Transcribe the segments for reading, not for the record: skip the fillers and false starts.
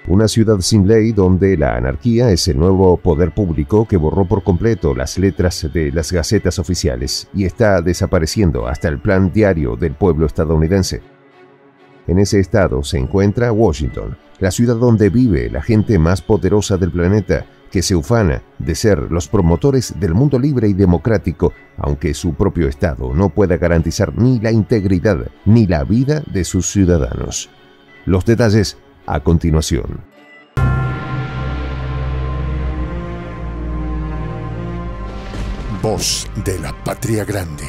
Una ciudad sin ley donde la anarquía es el nuevo poder público que borró por completo las letras de las gacetas oficiales y está desapareciendo hasta el plan diario del pueblo estadounidense. En ese estado se encuentra Washington, la ciudad donde vive la gente más poderosa del planeta, que se ufana de ser los promotores del mundo libre y democrático, aunque su propio estado no pueda garantizar ni la integridad ni la vida de sus ciudadanos. Los detalles a continuación. Voz de la Patria Grande.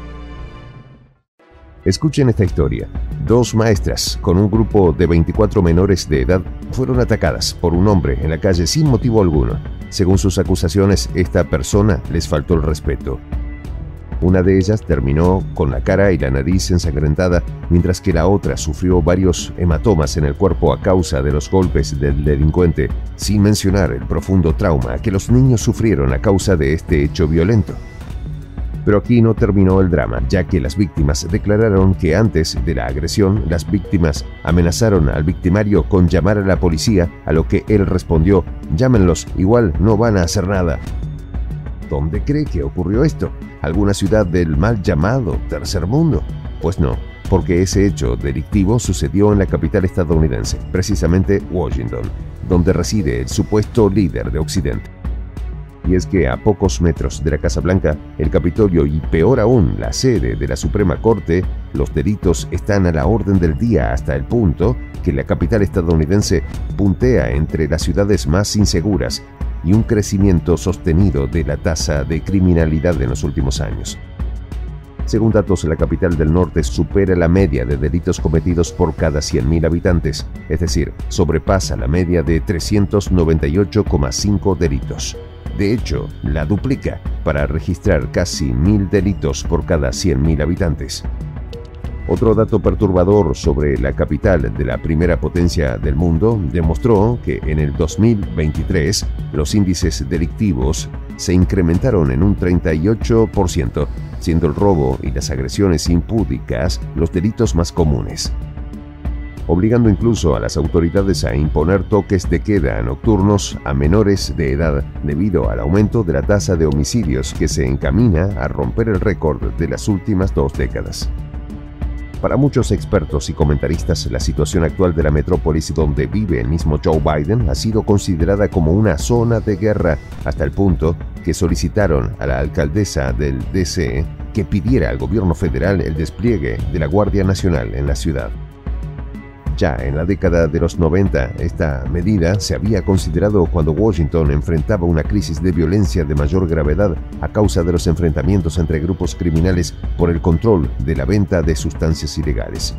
Escuchen esta historia. 2 maestras con un grupo de 24 menores de edad fueron atacadas por un hombre en la calle sin motivo alguno. Según sus acusaciones, esta persona les faltó el respeto. Una de ellas terminó con la cara y la nariz ensangrentada, mientras que la otra sufrió varios hematomas en el cuerpo a causa de los golpes del delincuente, sin mencionar el profundo trauma que los niños sufrieron a causa de este hecho violento. Pero aquí no terminó el drama, ya que las víctimas declararon que antes de la agresión, las víctimas amenazaron al victimario con llamar a la policía, a lo que él respondió: «Llámenlos, igual no van a hacer nada». ¿Dónde cree que ocurrió esto? ¿Alguna ciudad del mal llamado tercer mundo? Pues no, porque ese hecho delictivo sucedió en la capital estadounidense, precisamente Washington, donde reside el supuesto líder de Occidente. Y es que a pocos metros de la Casa Blanca, el Capitolio y peor aún la sede de la Suprema Corte, los delitos están a la orden del día hasta el punto que la capital estadounidense puntea entre las ciudades más inseguras y un crecimiento sostenido de la tasa de criminalidad en los últimos años. Según datos, la capital del norte supera la media de delitos cometidos por cada 100.000 habitantes, es decir, sobrepasa la media de 398,5 delitos. De hecho, la duplica para registrar casi 1.000 delitos por cada 100.000 habitantes. Otro dato perturbador sobre la capital de la primera potencia del mundo demostró que en el 2023 los índices delictivos se incrementaron en un 38%, siendo el robo y las agresiones impúdicas los delitos más comunes, obligando incluso a las autoridades a imponer toques de queda nocturnos a menores de edad debido al aumento de la tasa de homicidios que se encamina a romper el récord de las últimas 2 décadas. Para muchos expertos y comentaristas, la situación actual de la metrópolis donde vive el mismo Joe Biden ha sido considerada como una zona de guerra, hasta el punto que solicitaron a la alcaldesa del D.C. que pidiera al gobierno federal el despliegue de la Guardia Nacional en la ciudad. Ya en la década de los 90, esta medida se había considerado cuando Washington enfrentaba una crisis de violencia de mayor gravedad a causa de los enfrentamientos entre grupos criminales por el control de la venta de sustancias ilegales.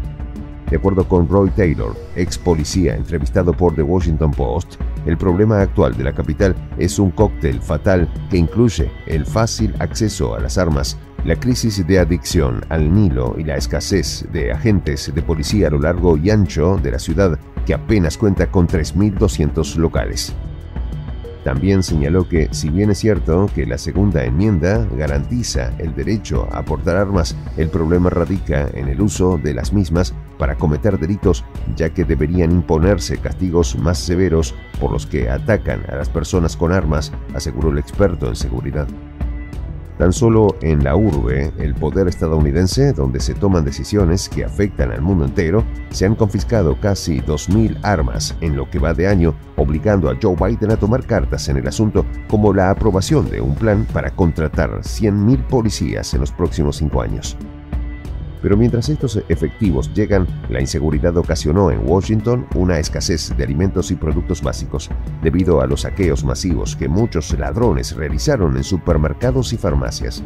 De acuerdo con Roy Taylor, ex policía entrevistado por The Washington Post, el problema actual de la capital es un cóctel fatal que incluye el fácil acceso a las armas, la crisis de adicción al Nilo y la escasez de agentes de policía a lo largo y ancho de la ciudad, que apenas cuenta con 3.200 locales. También señaló que, si bien es cierto que la segunda enmienda garantiza el derecho a portar armas, el problema radica en el uso de las mismas para cometer delitos, ya que deberían imponerse castigos más severos por los que atacan a las personas con armas, aseguró el experto en seguridad. Tan solo en la urbe, el poder estadounidense, donde se toman decisiones que afectan al mundo entero, se han confiscado casi 2.000 armas en lo que va de año, obligando a Joe Biden a tomar cartas en el asunto, como la aprobación de un plan para contratar 100.000 policías en los próximos 5 años. Pero mientras estos efectivos llegan, la inseguridad ocasionó en Washington una escasez de alimentos y productos básicos, debido a los saqueos masivos que muchos ladrones realizaron en supermercados y farmacias.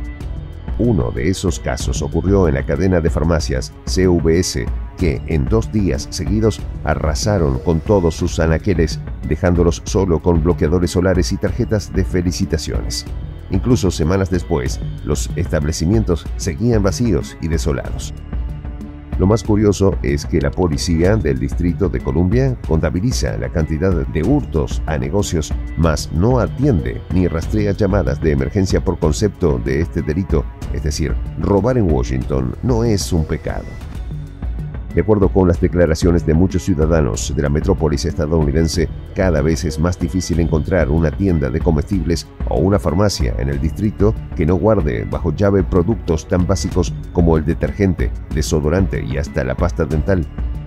Uno de esos casos ocurrió en la cadena de farmacias CVS, que en 2 días seguidos arrasaron con todos sus anaqueles, dejándolos solo con bloqueadores solares y tarjetas de felicitaciones. Incluso semanas después, los establecimientos seguían vacíos y desolados. Lo más curioso es que la policía del Distrito de Columbia contabiliza la cantidad de hurtos a negocios, mas no atiende ni rastrea llamadas de emergencia por concepto de este delito, es decir, robar en Washington no es un pecado. De acuerdo con las declaraciones de muchos ciudadanos de la metrópolis estadounidense, cada vez es más difícil encontrar una tienda de comestibles o una farmacia en el distrito que no guarde bajo llave productos tan básicos como el detergente, desodorante y hasta la pasta dental.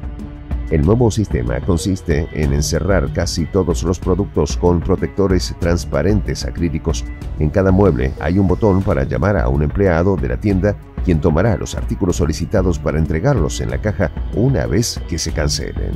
El nuevo sistema consiste en encerrar casi todos los productos con protectores transparentes acrílicos. En cada mueble hay un botón para llamar a un empleado de la tienda, quien tomará los artículos solicitados para entregarlos en la caja una vez que se cancelen.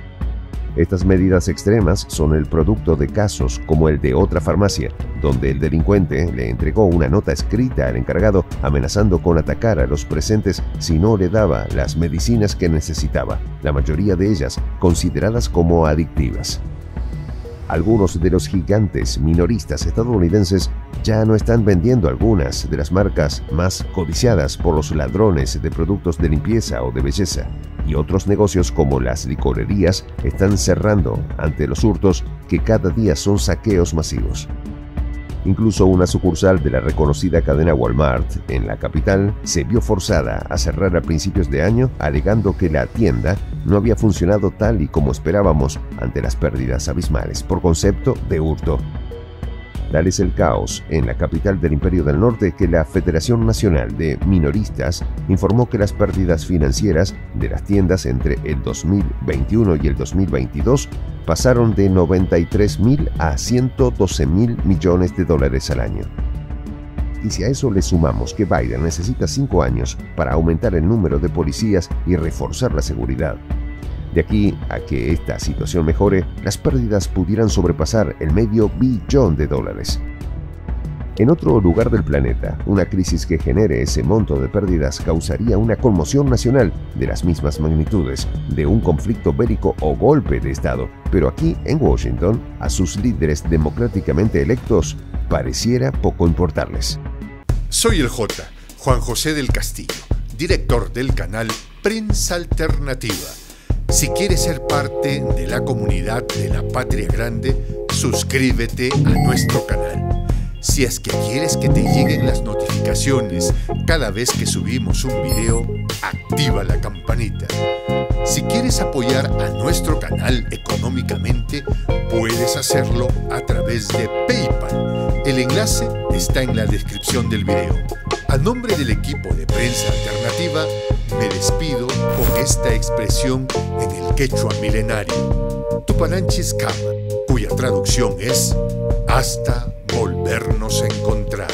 Estas medidas extremas son el producto de casos como el de otra farmacia, donde el delincuente le entregó una nota escrita al encargado amenazando con atacar a los presentes si no le daba las medicinas que necesitaba, la mayoría de ellas consideradas como adictivas. Algunos de los gigantes minoristas estadounidenses ya no están vendiendo algunas de las marcas más codiciadas por los ladrones de productos de limpieza o de belleza, y otros negocios como las licorerías están cerrando ante los hurtos que cada día son saqueos masivos. Incluso una sucursal de la reconocida cadena Walmart en la capital se vio forzada a cerrar a principios de año, alegando que la tienda no había funcionado tal y como esperábamos ante las pérdidas abismales por concepto de hurto. Tal es el caos en la capital del Imperio del Norte que la Federación Nacional de Minoristas informó que las pérdidas financieras de las tiendas entre el 2021 y el 2022 pasaron de 93.000 a 112.000 millones de dólares al año. Y si a eso le sumamos que Biden necesita 5 años para aumentar el número de policías y reforzar la seguridad, de aquí a que esta situación mejore, las pérdidas pudieran sobrepasar el $500 billones. En otro lugar del planeta, una crisis que genere ese monto de pérdidas causaría una conmoción nacional de las mismas magnitudes de un conflicto bélico o golpe de Estado. Pero aquí, en Washington, a sus líderes democráticamente electos pareciera poco importarles. Soy el J, Juan José del Castillo, director del canal Prensa Alternativa. Si quieres ser parte de la comunidad de la Patria Grande, suscríbete a nuestro canal. Si es que quieres que te lleguen las notificaciones cada vez que subimos un video, activa la campanita. Si quieres apoyar a nuestro canal económicamente, puedes hacerlo a través de PayPal. El enlace está en la descripción del video. A nombre del equipo de Prensa Alternativa, me despido con esta expresión en el quechua milenario, Tupananchis Kama, cuya traducción es hasta volvernos a encontrar.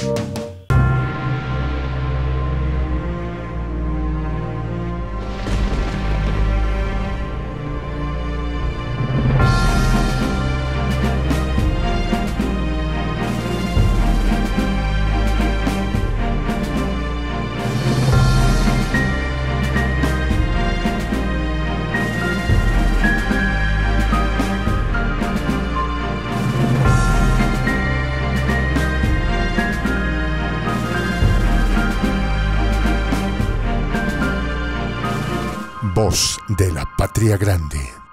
Voz de la Patria Grande.